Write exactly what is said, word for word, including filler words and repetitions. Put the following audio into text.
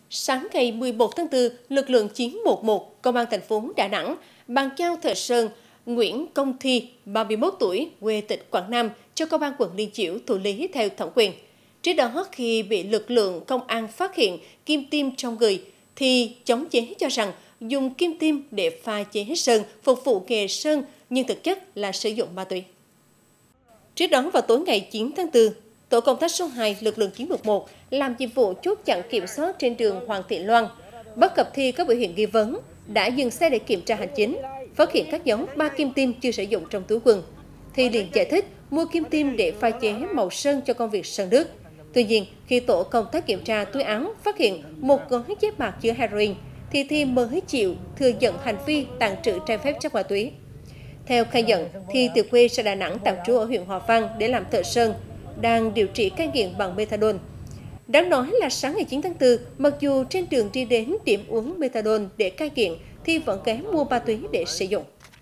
Sáng ngày mười một tháng tư, lực lượng chín một một, Công an thành phố Đà Nẵng bàn giao thợ sơn Nguyễn Công Thi, ba mươi mốt tuổi, quê tỉnh Quảng Nam, cho Công an quận Liên Chiểu thụ lý theo thẩm quyền. Trước đó, khi bị lực lượng công an phát hiện kim tiêm trong người, thì chống chế cho rằng dùng kim tiêm để pha chế sơn phục vụ nghề sơn, nhưng thực chất là sử dụng ma túy. Trước đó, vào tối ngày chín tháng tư, Tổ công tác số hai, lực lượng chín một một làm nhiệm vụ chốt chặn kiểm soát trên đường Hoàng Thị Loan. Bắt gặp Thi có biểu hiện nghi vấn, đã dừng xe để kiểm tra hành chính, phát hiện các dấu ba kim tiêm chưa sử dụng trong túi quần. Thi liền giải thích mua kim tiêm để pha chế màu sơn cho công việc sơn nước. Tuy nhiên, khi tổ công tác kiểm tra túi áo phát hiện một gói giấy bạc chứa heroin, thì Thi mới chịu thừa nhận hành vi tàng trữ trái phép chất ma túy. Theo khai nhận, Thi từ quê ra Đà Nẵng tạm trú ở huyện Hòa Vang để làm thợ sơn, đang điều trị cai nghiện bằng methadone. Đáng nói là sáng ngày chín tháng tư, mặc dù trên đường đi đến điểm uống methadone để cai nghiện, Thi vẫn ghé mua ma túy để sử dụng.